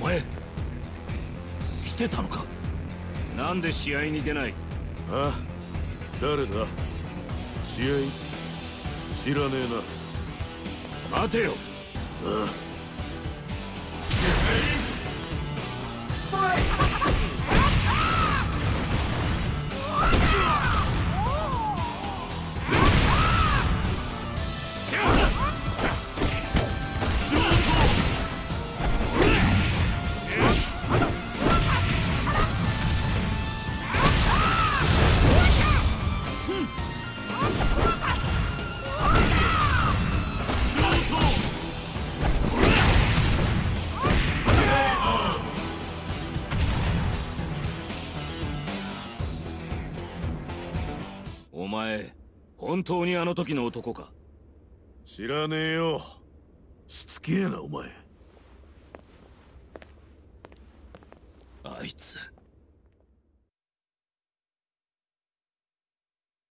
前来てたのか。なんで試合に出ない。 ああ、誰だ。試合知らねえな。 待てよ。 ああ、 お前本当にあの時の男か。 知らねえよ。しつけえなお前。 あいつ